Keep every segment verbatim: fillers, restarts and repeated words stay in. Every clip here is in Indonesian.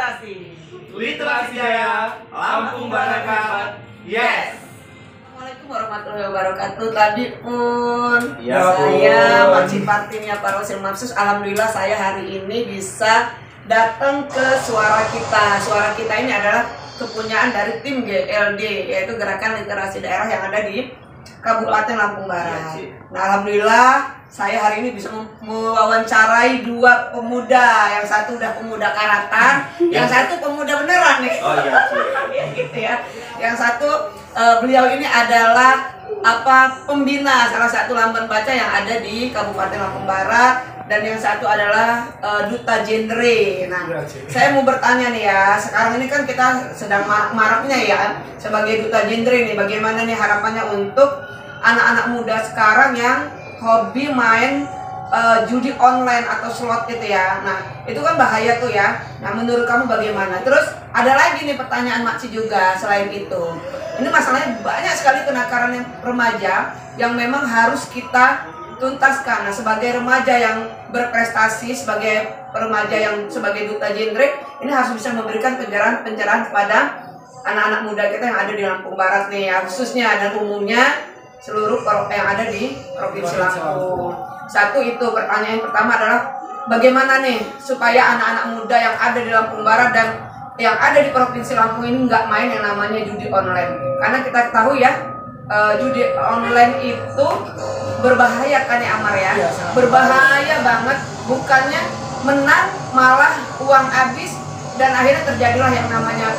literasi. Literasi Jaya, Lampung Barat, yes. Assalamualaikum warahmatullahi wabarakatuh. Tadi pun Ya, saya pun. Makcik Partimnya Pak Rosil Mapsus. Alhamdulillah saya hari ini bisa datang ke Suara Kita. Suara Kita ini adalah kepunyaan dari tim G L D, yaitu Gerakan Literasi Daerah yang ada di Kabupaten Lampung Barat. Nah, alhamdulillah saya hari ini bisa mewawancarai dua pemuda. Yang satu udah pemuda karatan, yang satu pemuda beneran nih. Oh iya, gitu ya. Yang satu uh, beliau ini adalah apa pembina salah satu lamban baca yang ada di Kabupaten Lampung Barat, dan yang satu adalah uh, duta genre. Nah, saya mau bertanya nih ya, sekarang ini kan kita sedang marak-maraknya ya sebagai duta genre nih, bagaimana nih harapannya untuk anak-anak muda sekarang yang hobi main uh, judi online atau slot gitu ya. Nah, itu kan bahaya tuh ya. Nah, menurut kamu bagaimana? Terus ada lagi nih pertanyaan Makci juga selain itu. Ini masalahnya banyak sekali kenakalan yang remaja yang memang harus kita tuntaskan. Nah, sebagai remaja yang berprestasi, sebagai remaja yang sebagai duta genre, ini harus bisa memberikan pencerahan-pencerahan kepada anak-anak muda kita yang ada di Lampung Barat nih ya, khususnya dan umumnya seluruh yang ada di Provinsi Lampung. Satu itu pertanyaan pertama adalah bagaimana nih supaya anak-anak muda yang ada di Lampung Barat dan yang ada di Provinsi Lampung ini nggak main yang namanya judi online. Karena kita tahu ya, uh, judi online itu berbahaya kan ya Amar ya, berbahaya banget. Bukannya menang malah uang habis, dan akhirnya terjadilah yang namanya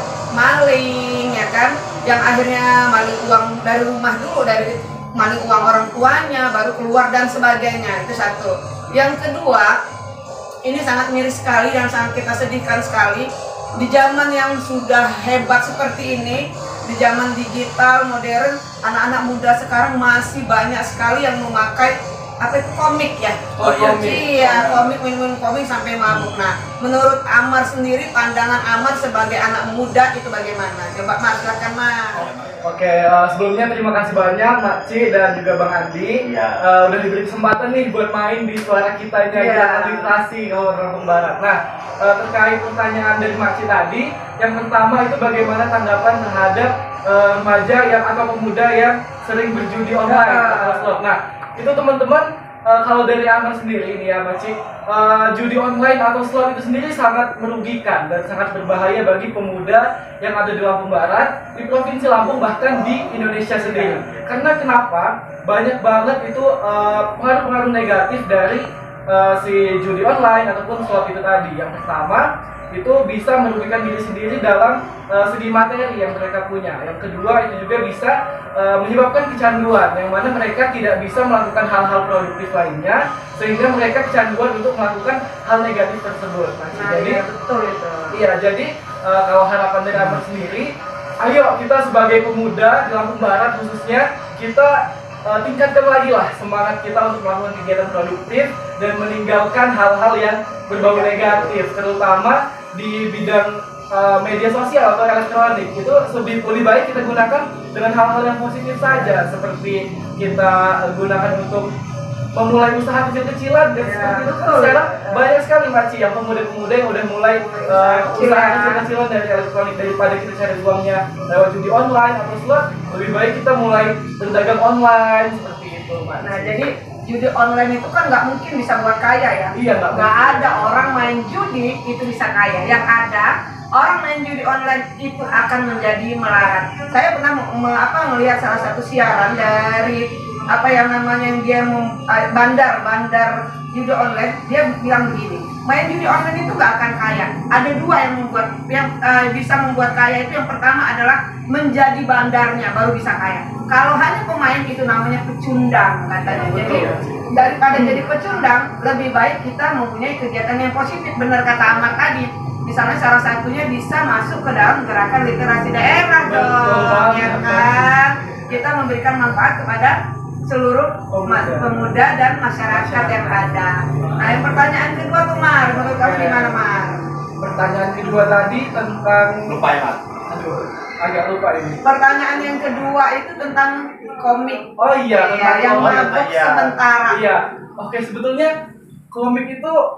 maling ya kan, yang akhirnya maling uang dari rumah dulu, dari maling uang orang tuanya baru keluar dan sebagainya. Itu satu. Yang kedua, ini sangat miris sekali dan sangat kita sedihkan sekali di zaman yang sudah hebat seperti ini, di zaman digital modern, anak-anak muda sekarang masih banyak sekali yang memakai apa itu komik ya? Oh, iya, komik. Iya, komik, minum komik sampai mabuk. Nah, menurut Amar sendiri, pandangan Amar sebagai anak muda itu bagaimana? Coba Mas, silakan Mas. Oke, uh, sebelumnya terima kasih banyak Makci dan juga Bang Andi. Iya. uh, udah diberi kesempatan nih buat main di Suara Kita nya Iya. Gerakan Literasi Kabupaten Lampung Barat. Nah, uh, terkait pertanyaan dari Makci tadi, yang pertama itu bagaimana tanggapan terhadap uh, remaja yang atau pemuda yang sering berjudi online atau slot. Nah, itu teman-teman, uh, kalau dari Amar sendiri ini ya Makci, uh, judi online atau slot itu sendiri sangat merugikan dan sangat berbahaya bagi pemuda yang ada di Lampung Barat, di Provinsi Lampung, bahkan di Indonesia sendiri. Karena kenapa? Banyak banget itu uh, pengaruh-pengaruh negatif dari uh, si judi online ataupun slot itu tadi. Yang pertama, itu bisa merugikan diri sendiri dalam uh, segi materi yang mereka punya. Yang kedua, itu juga bisa uh, menyebabkan kecanduan, yang mana mereka tidak bisa melakukan hal-hal produktif lainnya, sehingga mereka kecanduan untuk melakukan hal negatif tersebut. Nah, Nah, jadi iya, betul itu. iya, jadi uh, kalau harapan dari Amar sendiri, ayo kita sebagai pemuda di Lampung Barat khususnya, kita uh, tingkatkan lagi lah semangat kita untuk melakukan kegiatan produktif dan meninggalkan hal-hal yang berbau negatif, terutama di bidang uh, media sosial atau elektronik. Itu lebih, lebih baik kita gunakan dengan hal-hal yang positif saja, seperti kita uh, gunakan untuk memulai usaha kecil-kecilan dan Ya, seperti itu. betul. Sekarang banyak sekali Makci yang pemuda-pemuda yang udah mulai uh, usaha kecil-kecilan dari elektronik. Daripada kita cari uangnya lewat judi online atau slot, lebih baik kita mulai berdagang online seperti itu, Makci. Nah, jadi judi online itu kan nggak mungkin bisa buat kaya ya. Iya, nggak Nggak mungkin. ada orang main judi itu bisa kaya. Yang ada orang main judi online itu akan menjadi melarat. Saya pernah me- apa melihat salah satu siaran dari apa yang namanya yang dia mem- eh, bandar bandar judi online. Dia bilang begini, main judi online itu nggak akan kaya. Ada dua yang membuat yang eh, bisa membuat kaya itu. Yang pertama adalah menjadi bandarnya, baru bisa kaya. Kalau hanya pemain itu namanya pecundang katanya. Jadi daripada jadi pecundang, lebih baik kita mempunyai kegiatan yang positif. Benar kata Ahmad tadi, misalnya salah satunya bisa masuk ke dalam gerakan literasi daerah dong, ya kan? Kita memberikan manfaat kepada seluruh ma- pemuda dan masyarakat yang ada. Nah, yang pertanyaan kedua tuh Mar, menurut kamu gimana Mar? Pertanyaan kedua tadi tentang, Lupa ya, Mas. aduh, agak lupa ini. Pertanyaan yang kedua itu tentang komik. Oh iya, Iya, tentang yang komik. mabuk iya. sementara. Iya, oke, sebetulnya komik itu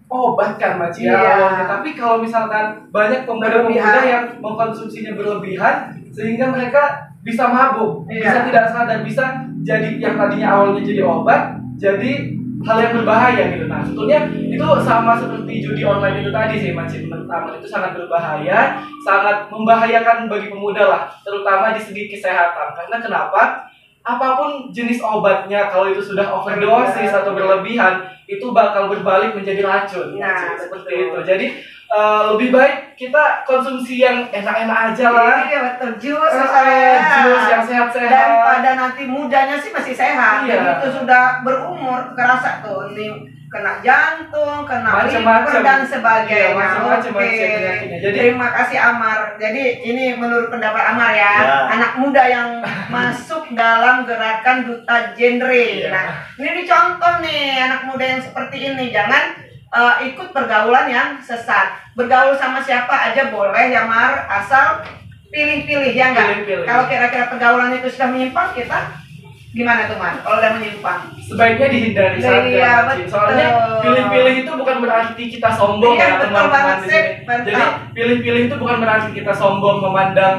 obat kan Maci ya Iya. awalnya. Tapi kalau misalkan banyak pemuda-pemuda Berlebihan. yang mengkonsumsinya berlebihan sehingga mereka bisa mabuk, Iya. bisa tidak sadar, bisa jadi yang tadinya awalnya jadi obat jadi hal yang berbahaya gitu. Nah sebetulnya itu sama seperti judi online itu tadi sih Maci, pertama itu sangat berbahaya, sangat membahayakan bagi pemuda lah, terutama di segi kesehatan. Karena kenapa? Apapun jenis obatnya, kalau itu sudah overdosis atau berlebihan, itu bakal berbalik menjadi racun. Nah, seperti betul. itu. Jadi uh, lebih baik kita konsumsi yang enak-enak aja lah. Iya betul, jus Eh, misalnya. jus yang sehat-sehat. Daripada nanti mudanya sih masih sehat. Iya. Begitu sudah berumur kerasa tuh nih kena jantung, kena Macem-macem. liver dan sebagainya. Iya, macem-macem Oke. penyakit-penyakitnya. Jadi- Terima kasih Amar. Jadi ini menurut pendapat Amar ya, Ya. anak muda yang masuk dalam gerakan duta genre. Iya. Nah, ini dicontoh nih anak muda yang seperti ini. Jangan uh, ikut pergaulan yang sesat. Bergaul sama siapa aja boleh ya Mar, asal pilih-pilih ya enggak? Pilih-pilih. Kalau kira-kira pergaulan itu sudah menyimpang, kita gimana tuh Mar? Kalau udah menyimpang? Sebaiknya dihindari saja. Iya, Maci. betul. Soalnya pilih-pilih itu bukan berarti kita sombong Iya, ya betul teman-teman banget di sih. sini. Mantap. Jadi pilih-pilih itu bukan berarti kita sombong memandang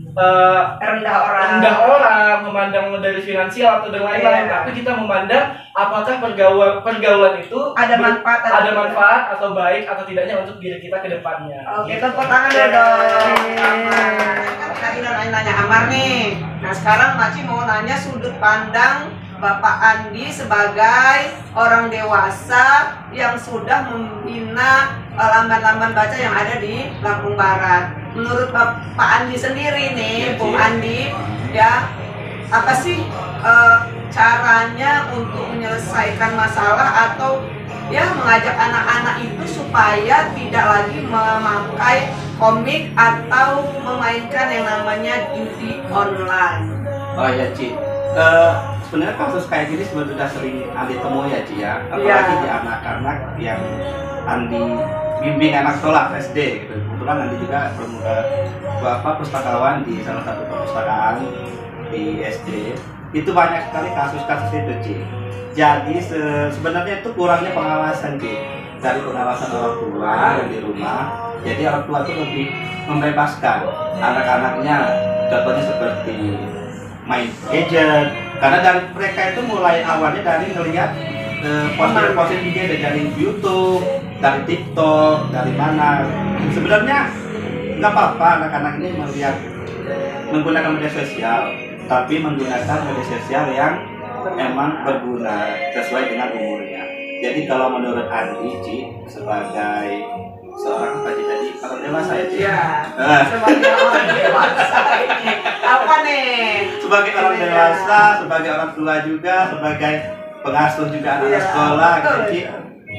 uh, Rendah orang. rendah orang, memandang dari finansial atau dan lain-lain, Iya. tapi kita memandang apakah pergaulan pergaulan itu Ada ber- manfaat atau ada tidak. manfaat atau baik atau tidaknya untuk diri kita ke depannya. Oke, Gitu. tepuk tangan dulu dong. Amar. Tadi udah nanya Amar nih. Nah sekarang Maci mau nanya sudut pandang Bapak Andi sebagai orang dewasa yang sudah membina eh, lamban-lamban baca yang ada di Lampung Barat. Menurut Bapak Andi sendiri nih, Bung Andi, ya apa sih eh, caranya untuk menyelesaikan masalah atau ya mengajak anak-anak itu supaya tidak lagi memakai komik atau memainkan yang namanya judi online. Oh ya Ci, Eh, sebenarnya kasus kayak gini sebenarnya sudah sering Andi temui ya Ci ya, apalagi Iya. di anak-anak yang Andi bimbing anak sekolah S D gitu. Kebetulan Andi juga pemuda apa pustakawan di salah satu perpustakaan di S D. Itu banyak sekali kasus-kasus itu Ci. Jadi se- sebenarnya itu kurangnya pengawasan Ci, dari pengawasan orang tua yang di rumah. Jadi orang tua itu lebih membebaskan anak-anaknya, contohnya seperti main gadget, karena dari mereka itu mulai awalnya dari ngelihat eh, posting-posting video dari YouTube, dari TikTok, dari mana. Sebenarnya nggak apa-apa anak-anak ini melihat menggunakan media sosial, tapi menggunakan media sosial yang emang berguna sesuai dengan umurnya. Jadi kalau menurut Andi Ci, sebagai seorang apa Ci tadi orang dewasa ya Ci? Iya. Eh. Sebagai orang dewasa ini apa nih? Sebagai orang dewasa, sebagai orang tua juga, sebagai pengasuh juga anak Iya, sekolah gitu betul. Ci.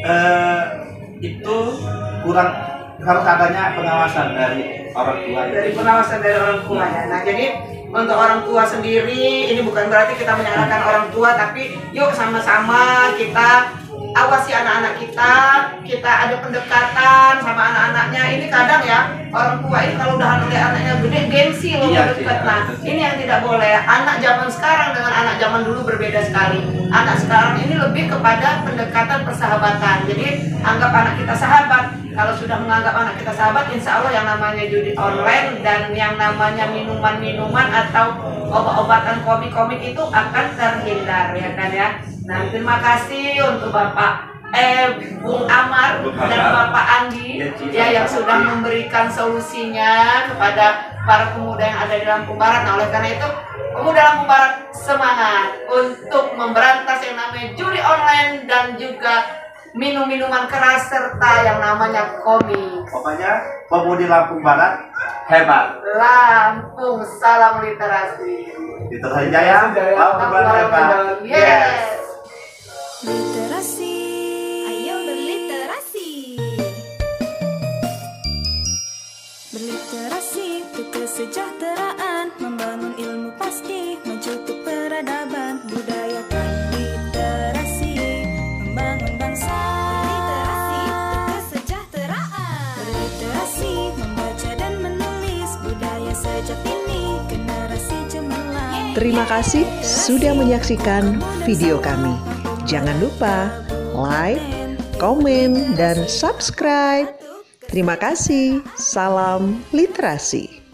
Eh, itu kurang, harus adanya pengawasan dari orang tua itu. Dari pengawasan dari orang tua ya. Nah jadi untuk orang tua sendiri ini bukan berarti kita menyalahkan orang tua, tapi yuk sama-sama kita awasi anak-anak kita, kita ada pendekatan sama anak-anaknya. Ini kadang ya orang tua ini kalau udah lihat anaknya gede gengsi loh Iya, mendekat. iya, Nah betul. ini yang tidak boleh. Anak zaman sekarang dengan anak zaman dulu berbeda sekali. Anak sekarang ini lebih kepada pendekatan persahabatan. Jadi anggap anak kita sahabat. Kalau sudah menganggap anak kita sahabat, insya Allah yang namanya judi online dan yang namanya minuman-minuman atau obat-obatan komik-komik itu akan terhindar ya kan ya. Nah terima kasih untuk Bapak eh Bung Amar Bung dan Amar. Bapak Andi Ya, Ci. ya yang sudah memberikan solusinya kepada para pemuda yang ada di Lampung Barat. Nah oleh karena itu pemuda Lampung Barat semangat untuk memberantas yang namanya judi online dan juga minum-minuman keras serta yang namanya komik. Pokoknya pemudi Lampung Barat hebat. Lampung salam literasi. Itu saja ya. Lampung Barat hebat. Yes. Literasi, ayo berliterasi. Berliterasi untuk kesejahteraan, membangun ilmu pasti, maju untuk peradaban, budayakan literasi, membangun bangsa. Berliterasi untuk kesejahteraan. Berliterasi, membaca dan menulis, budaya sejak ini, generasi cemerlang. Terima kasih sudah menyaksikan video kami. Jangan lupa like, komen, dan subscribe. Terima kasih. Salam literasi.